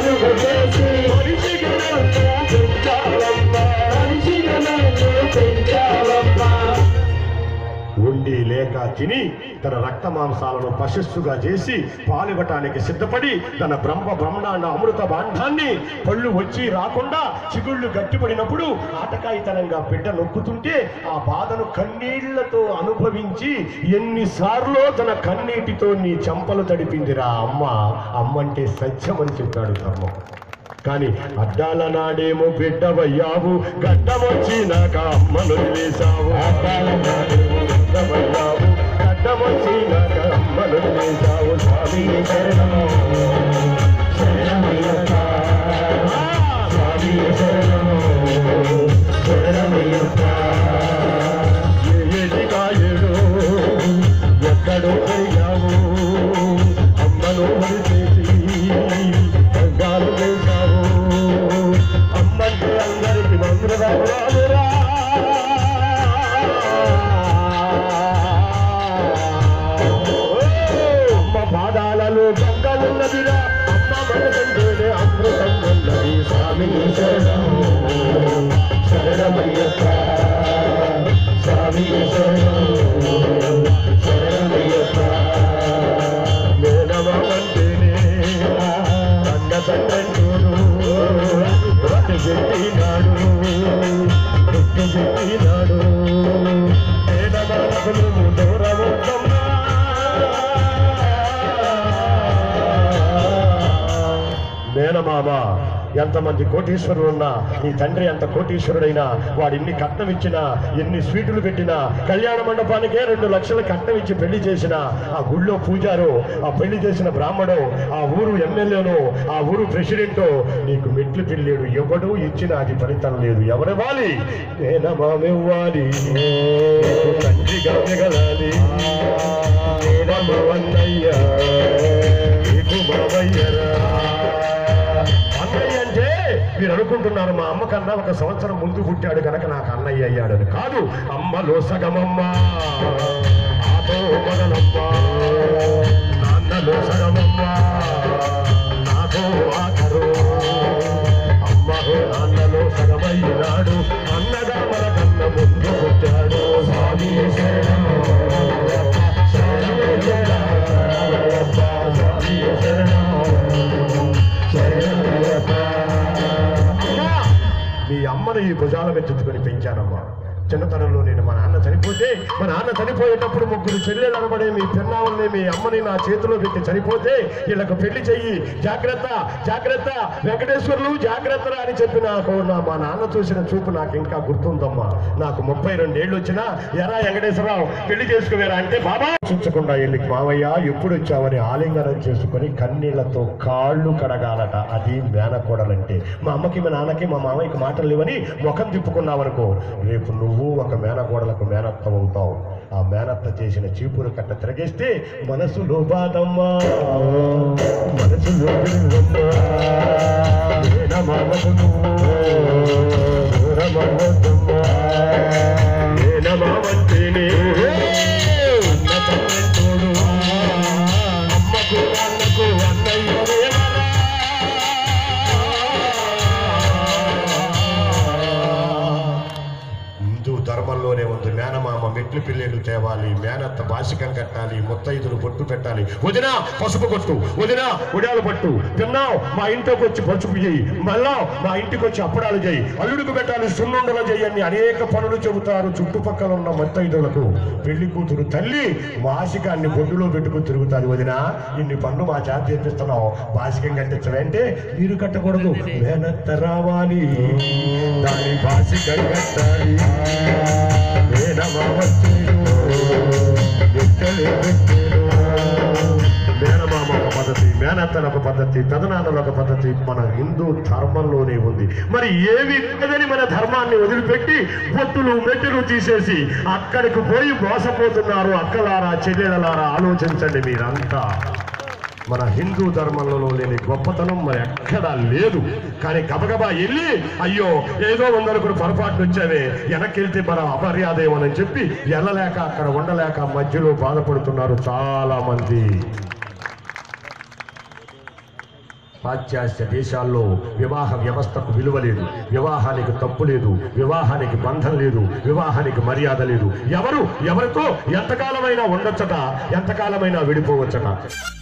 ఉండి లేక తిని తన రక్త మాంసాలను పశస్సుగా చేసి పాలివ్వటానికి సిద్ధపడి తన బ్రహ్మాండ అమృత భాండాన్ని పళ్ళు వచ్చి రాకుండా చిగుళ్ళు గట్టిపడినప్పుడు ఆటకాయితనంగా బిడ్డ నొక్కుతుంటే ఆ బాధను కన్నీళ్లతో అనుభవించి ఎన్నిసార్లు తన కన్నీటితో నీ చెంపలు తడిపిందిరా అమ్మంటే సత్యమని చెప్పాడు ధర్మం. కానీ అడ్డాల నాడేమో బిడ్డవయ్యావు, గడ్డమొచ్చినాక అమ్మను వదిలేశావు. అడ్డాల నాడేమో బిడ్డవయ్యావు, గడ్డమొచ్చినాక అమ్మను వదిలేశావు. స్వామి శరణము శరణమయ్యప్ప, స్వామి శరణము శరణమయ్యప్ప. ఏటిగా ఏడు ఎక్కడో పెరిగావు, అమ్మను వదిలేసి గంగాలు వేశావు. అమ్మంటే అందరికి మంత్రరామురా, అమ్మ పాదాలలో గంగలున్నదిరా, అమ్మ మనకంటేనే అమృతం ఉన్నది. స్వామి శరణము శరణమయ్యప్ప, స్వామి శరణము శరణమయ్యప్ప. మేనమావంటేనే కన్న తండ్రంటూరు పెట్టినాడు పెట్టినాడు. మేనమానకులు దూరముద్దమ్మా, మేనమామ ఎంతమంది కోటీశ్వరులు ఉన్నా, నీ తండ్రి ఎంత కోటీశ్వరుడైనా వాడు ఎన్ని కట్నం ఇచ్చినా, ఎన్ని స్వీటులు పెట్టినా, కళ్యాణ మండపానికే 2 లక్షలు కట్నం ఇచ్చి పెళ్లి చేసిన ఆ గుళ్ళో పూజారు, ఆ పెళ్లి చేసిన బ్రాహ్మడు, ఆ ఊరు ఎమ్మెల్యేను, ఆ ఊరు ప్రెసిడెంటో నీకు మెట్లు పెళ్ళాడు. ఎవడు ఇచ్చిన అది ఫలితం లేదు. ఎవరివ్వాలి? నేనమామివ్వాలి, తండ్రిగా మిగలాలి. నేనమ్మవన్నయ్యా నీకు బావయ్యరా. అన్నయ్య అంటే మీరు అనుకుంటున్నారు మా అమ్మ కన్నా 1 సంవత్సరం ముందు పుట్టాడు కనుక నాకు అన్నయ్య అయ్యాడని. కాదు, అమ్మలో సగమమ్మ, ఆతో మొదలమ్మ, నాన్నలో సగమమ్మ, నాతో ఆఖరు. అమ్మహో నాన్నలో సగమయ్యాడు, అన్నగా మన కన్న ముందు పుట్టాడు. స్వామి శరణం శరణమయ్యప్ప, స్వామి శరణం శరణమయ్యప్ప. మీ అమ్మను ఈ భుజాల మీద చుట్టుకొని పెంచానమ్మా. చిన్నతనంలో నేను మా నాన్న చనిపోయేటప్పుడు 3 చెల్లెలు అనబడే మీ పిన్నావుల్ని, మీ అమ్మని నా చేతిలో పెట్టి చనిపోతే వీళ్ళకు పెళ్లి చెయ్యి, జాగ్రత్త జాగ్రత్త వెంకటేశ్వర్లు జాగ్రత్త అని చెప్పి నాకు మా నాన్న చూసిన చూపు నాకు ఇంకా గుర్తుందమ్మా. నాకు 32 ఏళ్ళు వచ్చినా ఎరా వెంకటేశ్వరరావు పెళ్లి చేసుకునేరా అంటే బాబా చూచకుండా వెళ్ళి మావయ్య ఎప్పుడు వచ్చావని ఆలింగనం చేసుకొని కన్నీళ్లతో కాళ్ళు కడగాలట. అది మేనకోడలంటే. మా అమ్మకి మా నాన్నకి మా మామయ్యకి మాటలు లేవని ముఖం తిప్పుకున్నావనుకో, రేపు నువ్వు ఒక మేనకోడలకు మేనత్త అవుతావు. ఆ మేనత్త చేసిన చీపురు కట్ట తిరగేస్తే మనసులో బాధమ్మా, మనసులో మేనమామకు దూరమవ్వద్దమ్మా. మేనమామంటేనే అన్న తోడు, అమ్మకు అన్నకు అన్నయ్య. ధర్మంలోనే ఉంది మేనమామ మెట్లు పిల్లలు తేవాలి, మేనత్త బాసికం కట్టాలి, ముత్తైదులు బొట్టు పెట్టాలి. వదినా పసుపు కొట్టు, వదినా ఉడాలు పట్టు, తిన్నావు మా ఇంటికి వచ్చి పసుపు చేయి, మళ్ళా మా ఇంటికి వచ్చి అప్పడాలు చేయి, అల్లుడికి పెట్టాలి, సున్నుండలు చేయని అనేక పనులు చెబుతారు చుట్టుపక్కల ఉన్న ముత్తైదులకు. పెళ్లి కూతురు తల్లి బాసికాన్ని బొడ్డులో పెట్టుకుని తిరుగుతారు. వదినా ఇన్ని పనులు మా చేత చేపిస్తున్నావు, బాసికం కట్టించడంటే మీరు కట్టకూడదు, మేనత్త రావాలి, దాని బాసికం కట్టాలి. మేనమామ ఒక పద్ధతి, మేనత్తల ఒక పద్ధతి, పెదనాన్నల ఒక పద్ధతి మన హిందూ ధర్మంలోనే ఉంది. మరి ఏవి లేదని మన ధర్మాన్ని వదిలిపెట్టి పొట్టులు మెట్టులు తీసేసి అక్కడికి పోయి మోసపోతున్నారు. అక్కలారా చెల్లెలలారా ఆలోచించండి మీరంతా. మన హిందూ ధర్మంలో లేని గొప్పతనం మరి ఎక్కడా లేదు. కానీ గబగబా వెళ్ళి అయ్యో ఏదో వందరకుడు పొరపాటు వచ్చావే, వెనక్కి వెళ్తే మన అమర్యాద ఏమని చెప్పి వెళ్ళలేక అక్కడ ఉండలేక మధ్యలో బాధపడుతున్నారు చాలా మంది. పాశ్చాత్య దేశాల్లో వివాహ వ్యవస్థకు విలువ లేదు, వివాహానికి తప్పు లేదు, వివాహానికి బంధం లేదు, వివాహానికి మర్యాద లేదు. ఎవరితో ఎంతకాలమైనా ఉండొచ్చట, ఎంతకాలమైనా విడిపోవచ్చట.